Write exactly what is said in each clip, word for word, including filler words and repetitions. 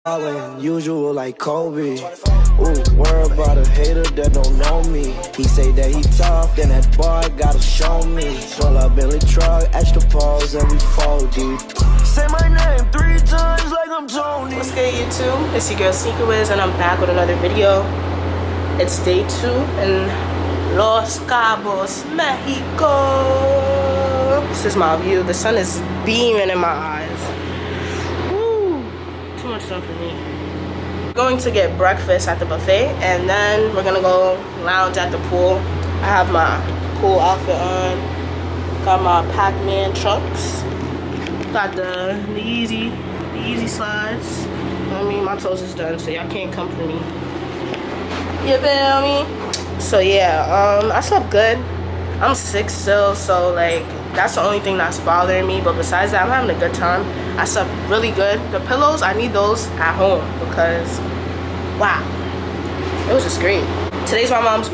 Usual like Kobe. Ooh, worry about a hater that don't know me. He say that he tough, then that boy gotta show me. Pull up Billy truck, extra pause, and we fall deep. Say my name three times like I'm Tony. What's good, YouTube? It's your girl Sneaker Wiz, and I'm back with another video. It's day two in Los Cabos, Mexico. This is my view. The sun is beaming in my eyes. Woo! Too much sun for me. Going to get breakfast at the buffet, and then we're gonna go lounge at the pool. I have my pool outfit on, got my Pac-Man trunks, got the, the easy the easy slides. I mean, my toes is done, so y'all can't come for me. You feel me? So yeah, um I slept good. I'm sick still, so like that's the only thing that's bothering me, but besides that, I'm having a good time. I slept really good. The pillows, I need those at home because wow, it was just great. Today's my mom's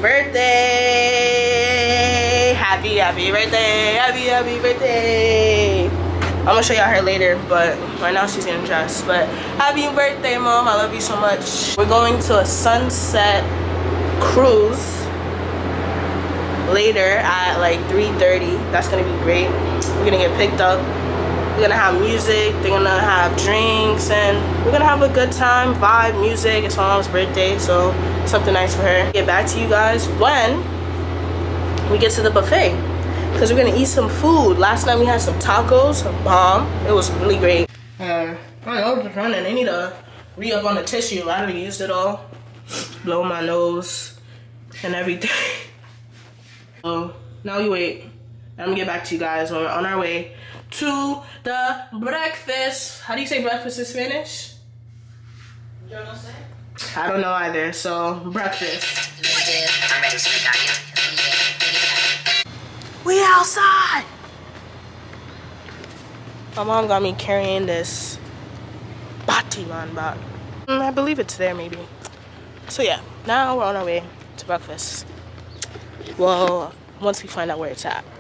birthday. Happy, happy birthday, happy, happy birthday. I'm gonna show y'all her later, but right now she's getting dressed. But happy birthday, Mom, I love you so much. We're going to a sunset cruise later at like three thirty. That's gonna be great. We're gonna get picked up. We're gonna have music, they're gonna have drinks, and we're gonna have a good time, vibe, music. It's my mom's birthday, so something nice for her. Get back to you guys when we get to the buffet, because we're gonna eat some food. Last night we had some tacos, a bomb. It was really great. Uh, my nose is running. I need to re-up on the tissue. I already used it all. Blow my nose and everything. So now we wait. I'm gonna get back to you guys when we're on our way to the breakfast. How do you say breakfast in Spanish? You don't know say? I don't know either, so breakfast. We outside! My mom got me carrying this Batiman bag. Mm, I believe it's there maybe. So yeah, now we're on our way to breakfast. Well, once we find out where it's at.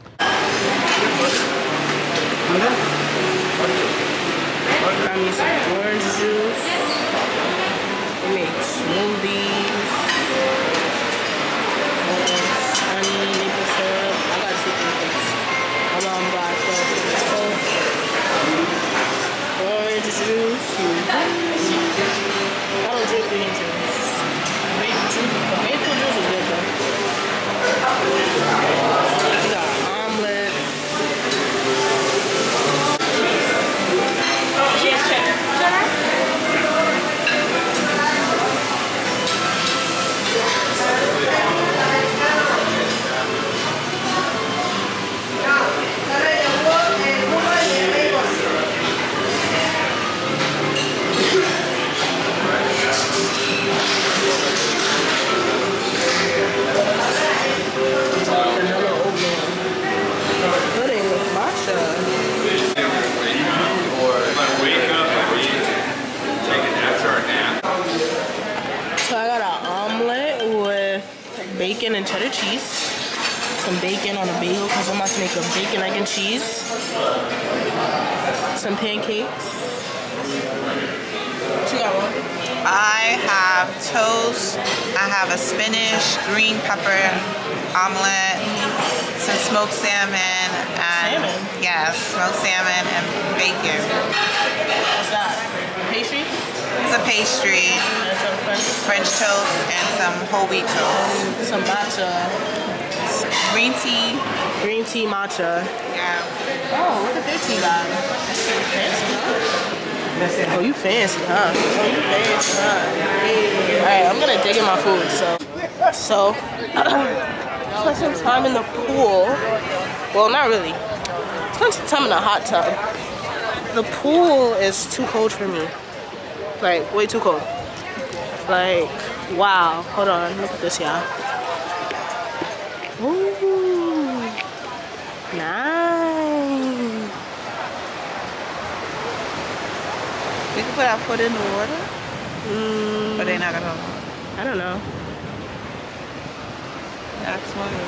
Got me some orange juice. We make smoothies. Honey, maple syrup. I got two things. My mom got the Coke, orange juice. I don't drink green juice. Maple juice, but maple juice is good though. We got omelets. Cheese cheddar. Cheddar? Bacon and cheddar cheese. Some bacon on a bagel because I'm about to make a bacon, egg, and cheese. Some pancakes. What you got, one? I have toast. I have a spinach, green pepper omelet, some smoked salmon, and salmon? yeah, smoked salmon and bacon. What's that? Pastry? It's a pastry. And some French, French toast and some whole wheat toast. Some matcha. Green tea. Green tea matcha. Yeah. Oh, look at their tea bag. That's pretty fancy, huh? Oh, you fancy, huh? Oh, you fancy, huh? Hey. Alright, I'm gonna dig in my food, so. So, spend some time in the pool. Well, not really. Spend some time in the hot tub. The pool is too cold for me. Like, way too cold. Like, wow. Hold on. Look at this, y'all. Ooh. Nice. We can put our foot in the water? Mm, But they're not gonna. I don't know. That's funny.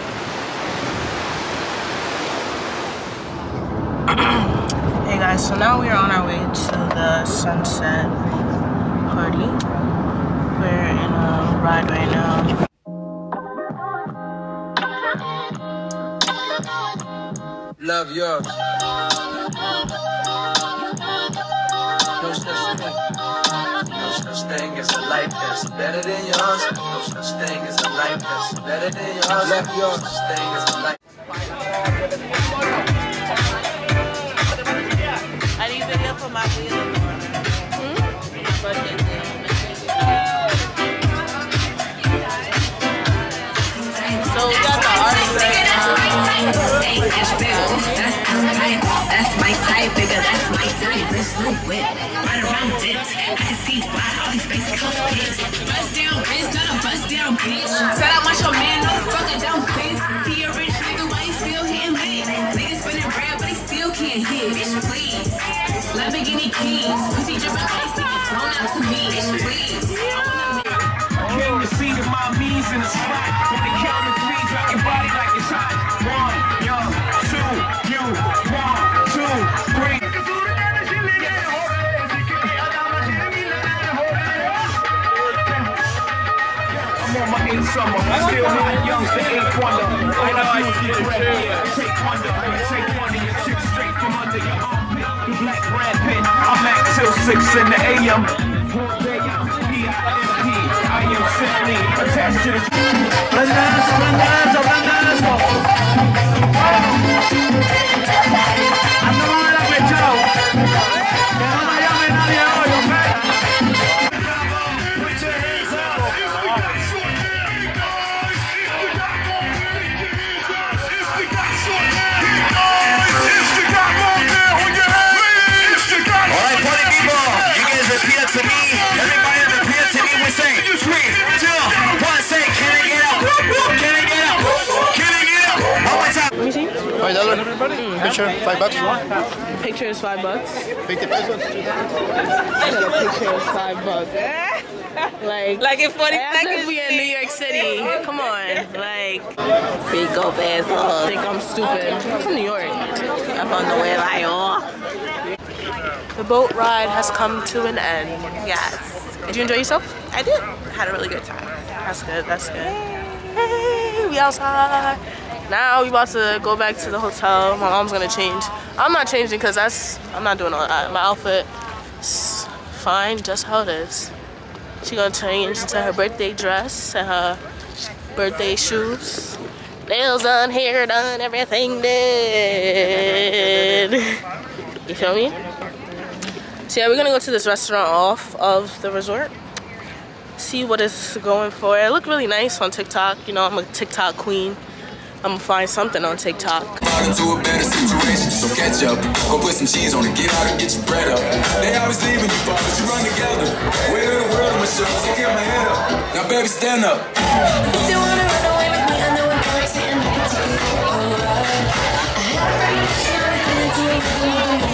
Hey guys, so now we are on our way to the sunset ride right now. Love yours. No such thing. No such thing as a life that's better than yours. No such thing as a life that's better than yours. Love yours. No such thing as a life. I need video for my wheel. Hmm? My budget. So we got the artist right now. That's my type, bigger, that's my type. Bitch, no whip, right around it. I can see why all these basic hoes bitch. Bust down, bitch, not a bust down, bitch. Said I want your man, no fucking down, bitch. He a rich nigga, why he still hitting lit? Niggas spinning bread, but he still can't hit. Bitch, please. Lamborghini keys, pussy dripping ice, it's thrown out to me. Bitch, please. Came to see the mommies in the spot. When they count to three, drop your body like it's hot. One, young, two, you, one, two, three. I'm on my eighth summer, still hot, young, the eighth wonder. All I do is get ready, take wonder, take one of your chicks straight from under your armpit. The black Brad Pitt, I'm at till six in the A M. I am simply attached to the Blandazo, Blandazo, Blandazo. Ando con la pechao. Que no me llame nadie hoy, ¿ok? Put your hands up. All right, party people, you guys repeat it to me. Everybody repeat it to me. We say three, two, one. Say, can I get out? Can I get out? Can I get out? One more time. Let me see. Five dollar. Mm, picture, five bucks. Picture is five bucks. Fifty pesos. I got a picture is five bucks. Like, Like in forty as if seconds. we in New York City. Come on, like, Big go fast. I think I'm stupid. I'm from New York. I'm on the way like, oh. The boat ride has come to an end. Yes. Did you enjoy yourself? I did. Had a really good time. That's good. That's good. Hey, we outside. Now we about to go back to the hotel. My mom's gonna change. I'm not changing because that's I'm not doing all that. My outfit is fine, just how it is. She gonna change into her birthday dress and her birthday shoes. Nails done, hair done, everything did. You feel me? So yeah, we're gonna go to this restaurant off of the resort. See what it's going for. It looked really nice on TikTok. You know, I'm a TikTok queen. I'm gonna find something on TikTok. Into a better situation, so catch up. Go put some cheese on it, get out and get your bread up. They always leaving you, but you run together. Weight of the world on my shoulders, I get my head up. Now, baby, stand up. If you wanna run away with me, I know what I'm saying. I can take you alright. I had a pretty shit, I couldn't do it for you.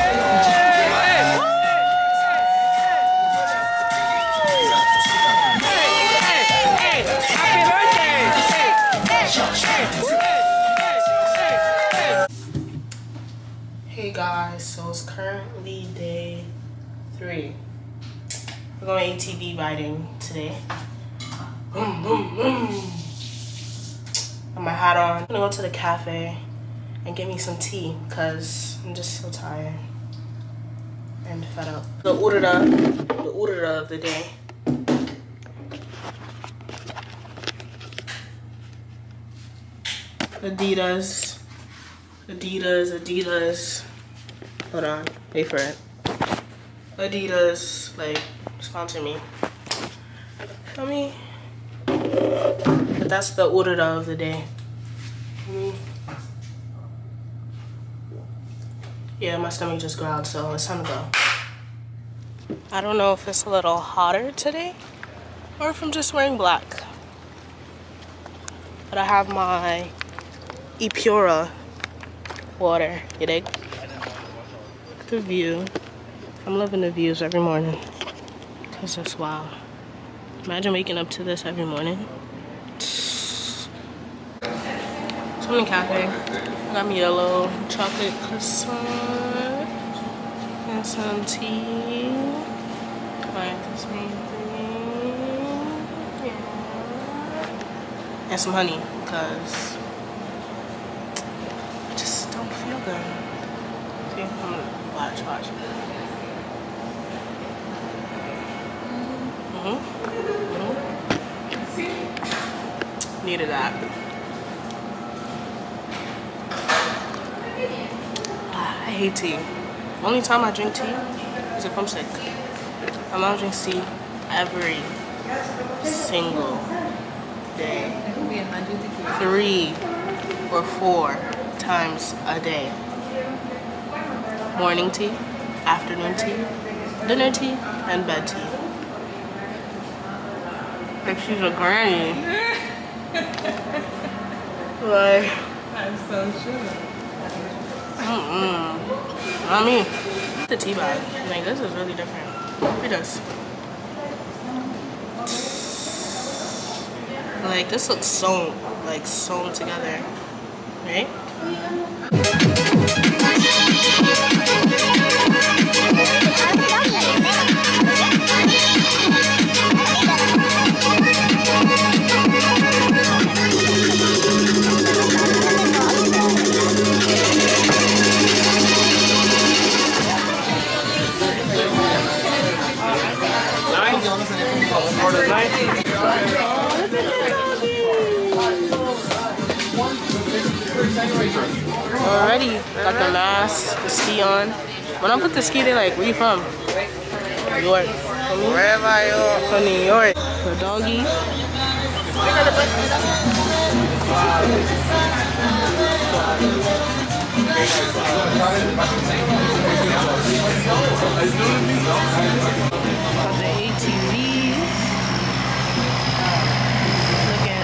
Hey guys, so it's currently day three. We're going A T V riding today. Boom, boom, boom. Got my hat on. I'm gonna go to the cafe and get me some tea because I'm just so tired and fed up. The order, the order of the day. Adidas. Adidas, Adidas. Hold on, wait for it. Adidas, like, sponsor me. Feel me? But that's the order of the day. Mm. Yeah, my stomach just growled, so it's time to go. I don't know if it's a little hotter today or if I'm just wearing black. But I have my Epura water, you dig? The view. I'm loving the views every morning because it's wild. Imagine waking up to this every morning. So I'm in the cafe. Got me a little chocolate croissant and some tea. Like the same thing. And some honey, because I just don't feel good. See, I'm gonna watch, watch. Mm-hmm. Mm-hmm. Needed that. Ah, I hate tea. Only time I drink tea is if I'm sick. My mom drinks tea every single day. Three or four times a day. Morning tea, afternoon tea, dinner tea, and bed tea. Like she's a granny. Like, I'm so sure. mm-mm. Not me. The tea bag. Like, this is really different. Look at this. Like, this looks sewn, like sewn together, right? Already got the mask, the ski on. When I put the ski, they're like, where you from? New York. Wherever I am. From New York. The doggy. Got the A T Vs. Looking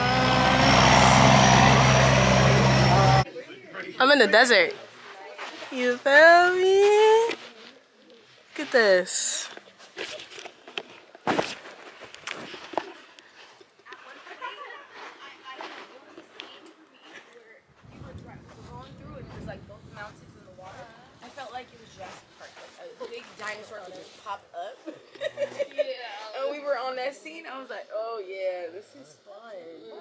nice. I'm in the desert. You feel me? Look at this. I felt like it was Jurassic Park, like a big dinosaur that just popped up. Yeah. And we were on that scene. I was like, oh yeah, this is fun.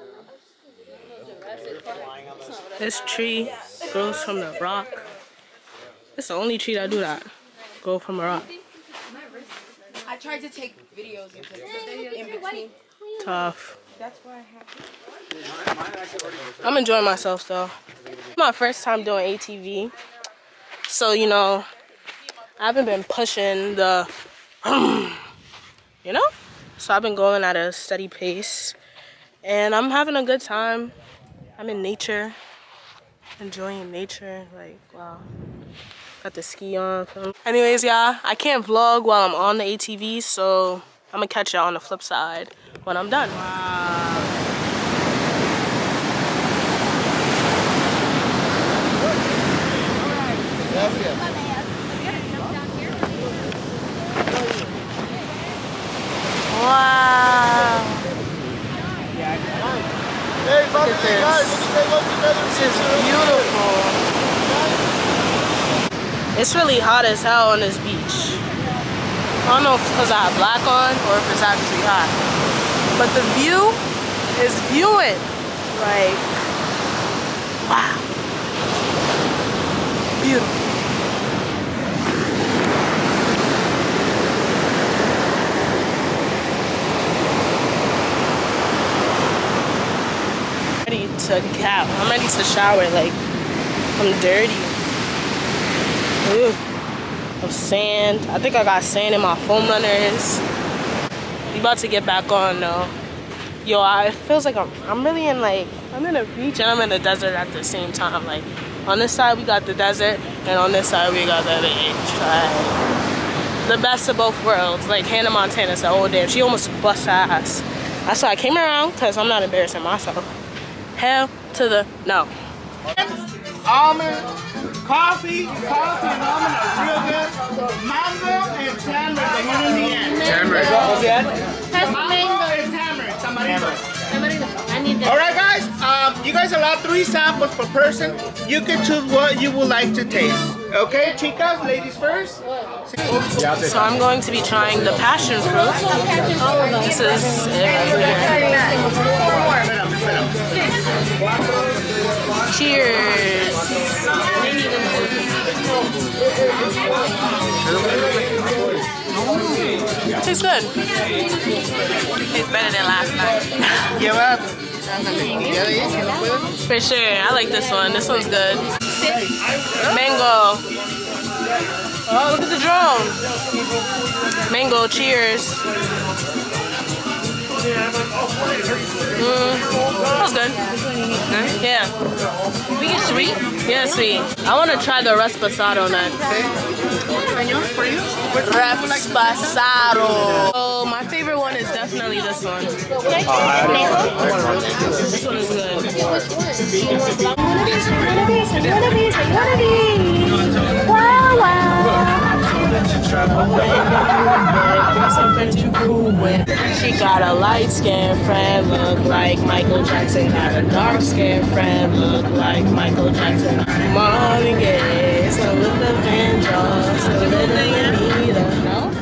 This tree grows from the rock. It's the only tree that do that. Go from a rock. I tried to take videos in between. Tough. That's why I have. I'm enjoying myself though. It's my first time doing A T V. So, you know, I haven't been pushing the, you know? So I've been going at a steady pace. And I'm having a good time. I'm in nature. Enjoying nature. Like, wow. Got the ski on. Anyways, y'all, I can't vlog while I'm on the A T V. So I'm going to catch y'all on the flip side when I'm done. Wow. Wow. Look at this. This is beautiful. It's really hot as hell on this beach. I don't know if it's because I have black on or if it's actually hot. But the view is viewing. Like, wow. Beautiful. Ready to cap. I'm ready to shower. Like, I'm dirty. Ooh. Of sand. I think I got sand in my foam runners. We about to get back on though. Yo, I, it feels like I'm, I'm really in like, I'm in a beach and I'm in the desert at the same time. Like, on this side we got the desert and on this side we got the beach. Like, the best of both worlds. Like Hannah Montana said, oh damn, she almost bust her ass. That's why I came around, because I'm not embarrassing myself. Hell to the no. Almond, coffee, coffee and almond are real good. Mango and tamarind, the one in the end. Tamarind. What's that? Mango and tamarind. Tamarindo. I need that. All right, guys. Um, you guys allow three samples per person. You can choose what you would like to taste. Okay, chicas, ladies first. So I'm going to be trying the passion fruit. This is cheers. It tastes good. It's better than last night. For sure. I like this one. This one's good. Mango. Oh, look at the drone. Mango, cheers. Mm, that was good. Yeah. Sweet? Yeah, sweet. I want to try the Rasposado nut. Rasposado. Oh, my favorite one is definitely this one. This one is good. Wow, wow. She got a light-skinned friend, look like Michael Jackson. Got a dark-skinned friend, look like Michael Jackson. Mommy gay, so with the Vandross, so with the Anita. No?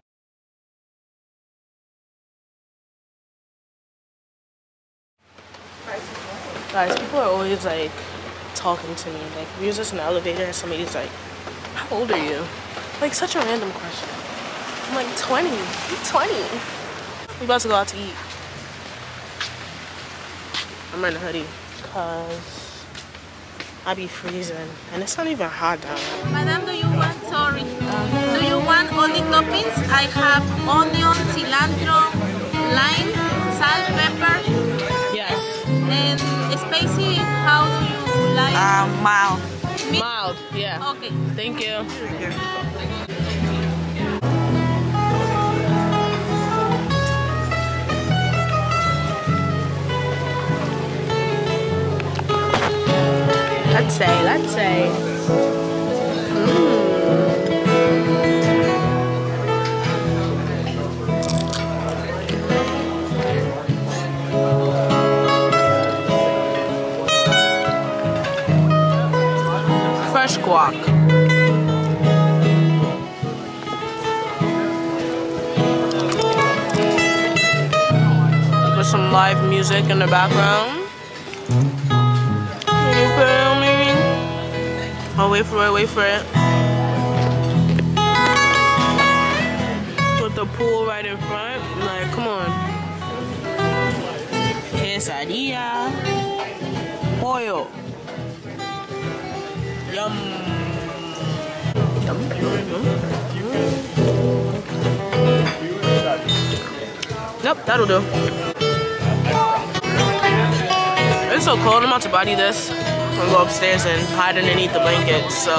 Guys, people are always like talking to me. Like, we was just in the elevator and somebody's like, how old are you? Like, such a random question. I'm like, twenty. I'm twenty. We about to go out to eat. I'm wearing a hoodie because I be freezing and it's not even hot down there. Madam, do you want, sorry, do you want only toppings? I have onion, cilantro, lime, salt, pepper. Yes. And spicy, how do you like? Uh, mild. Me? Mild, yeah. Okay. Thank you. Let's say, let's say. Fresh guac. With some live music in the background. You feel me? Oh, wait for it, wait for it. With the pool right in front. Like, come on. Quesadilla. Pollo. Yum. Yum, yum, yum. Nope, that'll do. It's so cold, I'm about to body this. I'm gonna go upstairs and hide underneath the blankets, so.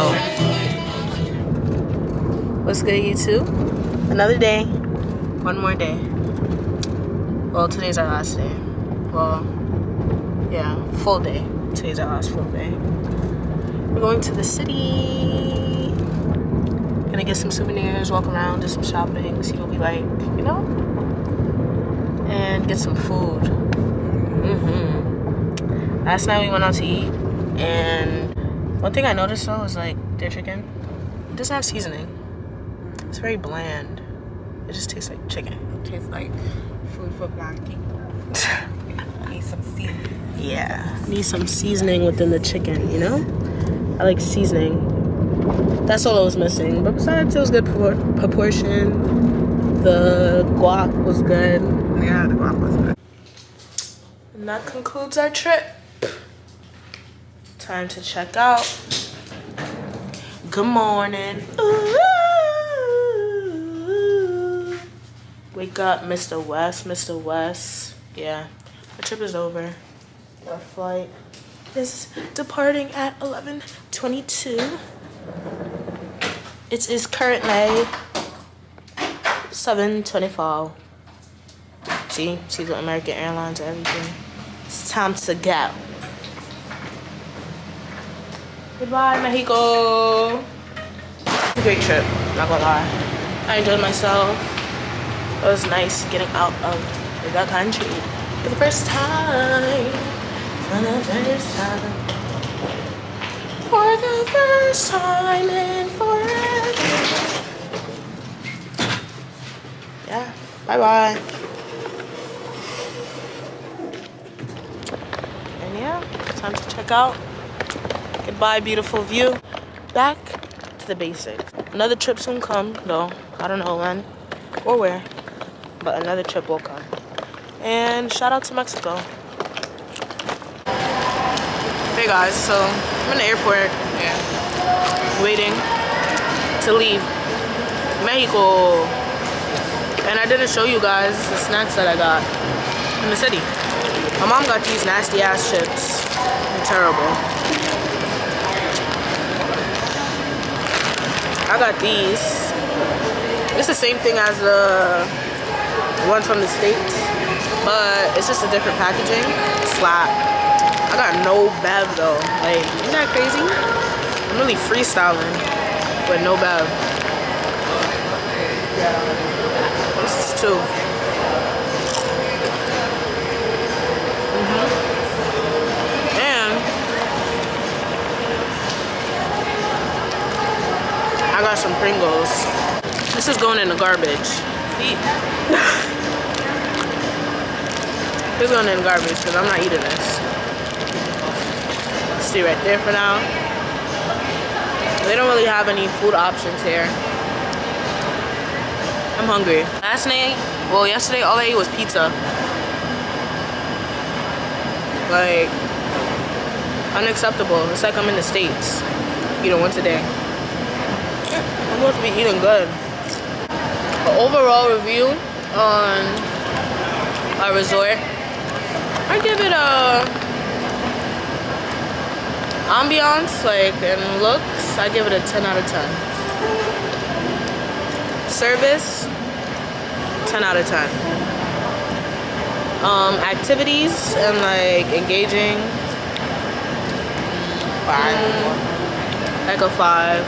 What's good, YouTube? Another day. One more day. Well, today's our last day. Well, yeah, full day. Today's our last full day. We're going to the city. Gonna get some souvenirs, walk around, do some shopping, see what we like, you know? And get some food. Mm-hmm. Last night we went out to eat, and one thing I noticed though is like their chicken, it doesn't have seasoning. It's very bland. It just tastes like chicken. It tastes like food for black people. Need some seasoning. Yeah, need some seasoning within the chicken, you know? I like seasoning. That's all I was missing. But besides, it was good propor proportion. The guac was good. Yeah, the guac was good. And that concludes our trip. Time to check out. Good morning. Ooh. Wake up, Mister West, Mister West. Yeah, the trip is over. Our flight is departing at eleven twenty-two. It is currently seven twenty-four. See, see the American Airlines and everything. It's time to go. Goodbye, Mexico. Great trip, not gonna lie. I enjoyed myself. It was nice getting out of the country for the first time. For the first time. For the first time in forever. Yeah, bye-bye. And yeah, time to check out. Goodbye, beautiful view. Back to the basics. Another trip soon come, though. I don't know when or where, but another trip will come. And shout out to Mexico. Hey guys, so I'm in the airport. Yeah. Waiting to leave Mexico. And I didn't show you guys the snacks that I got in the city. My mom got these nasty ass chips. They're terrible. I got these. It's the same thing as the one from the States, but it's just a different packaging. Slap. I got no bev though. Like, isn't that crazy? I'm really freestyling with no bev. This is two. Mm-hmm. And I got some Pringles. This is going in the garbage. This is going in the garbage because I'm not eating this. Stay right there for now. They don't really have any food options here. I'm hungry. Last night, well yesterday, all I ate was pizza. Like, unacceptable. It's like I'm in the States. Eating once a day. I'm supposed to be eating good. An overall review on our resort, I give it a ambiance, like, and looks, I give it a ten out of ten. Service, ten out of ten. Um, activities and like engaging, five. Mm, like a five.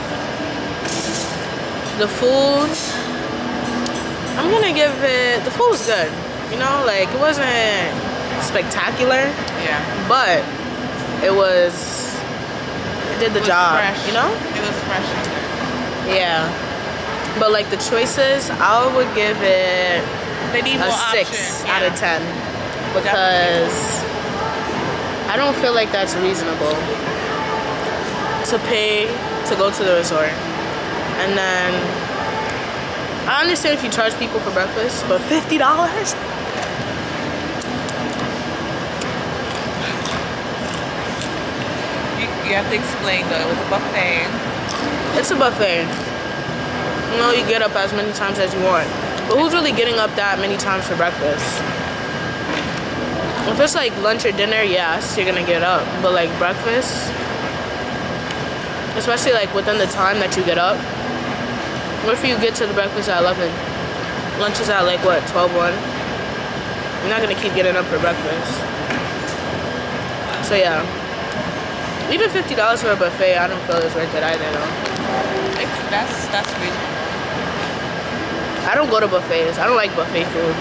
The food, I'm gonna give it, the food was good. You know, like it wasn't spectacular. Yeah. But it was, it did the it was job. Fresh. You know? It was fresh. Yeah. But like the choices, I would give it maybe a six yeah. out of ten because Definitely. I don't feel like that's reasonable to pay to go to the resort. And then I understand if you charge people for breakfast, but fifty dollars? You, you have to explain though, it was a buffet. It's a buffet. You know, you get up as many times as you want. But who's really getting up that many times for breakfast? If it's like lunch or dinner, yes, you're gonna get up. But like breakfast, especially like within the time that you get up, what if you get to the breakfast at eleven? Lunch is at like what, twelve, one? You're not gonna keep getting up for breakfast. So yeah. Even fifty dollars for a buffet, I don't feel it's worth it either though. It's, that's, that's reasonable. I don't go to buffets. I don't like buffet food.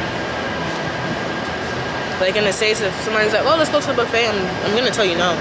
Like in the States, if somebody's like, well, let's go to the buffet, I'm, I'm gonna tell you no.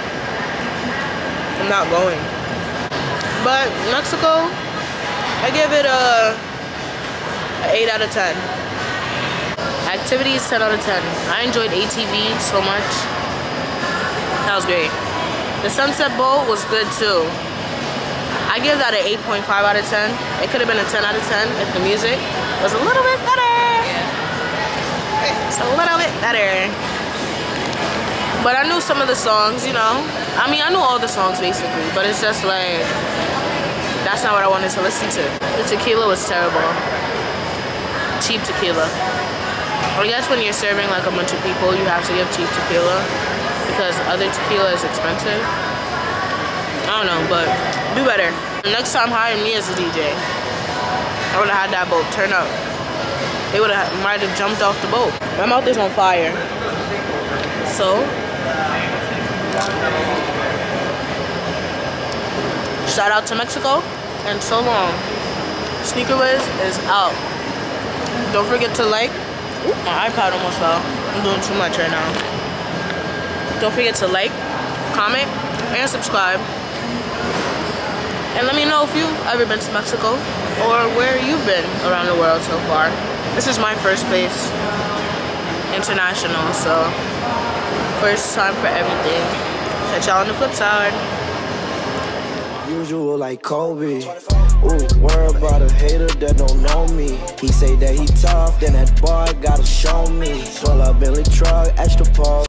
I'm not going. But Mexico, I give it a, a eight out of ten. Activities, ten out of ten. I enjoyed A T V so much. That was great. The Sunset Boat was good too. I give that an eight point five out of ten. It could have been a ten out of ten if the music was a little bit better. Yeah. It's a little bit better. But I knew some of the songs, you know. I mean, I knew all the songs basically, but it's just like, that's not what I wanted to listen to. The tequila was terrible. Cheap tequila. I guess when you're serving like a bunch of people, you have to give cheap tequila because other tequila is expensive. I don't know, but do better. Next time, hire me as a D J. I would have had that boat turn up. They would have might have jumped off the boat. My mouth is on fire. So, shout out to Mexico and so long. Sneaker Wiz is out. Don't forget to like. Ooh, my iPad almost fell. I'm doing too much right now. Don't forget to like, comment, and subscribe. And let me know if you've ever been to Mexico or where you've been around the world so far. This is my first place international, so first time for everything. Catch y'all on the flip side. Usual like Kobe. Ooh, worry about a hater that don't know me. He say that he tough, then that boy gotta show me. Pull up Billy truck, extra pause.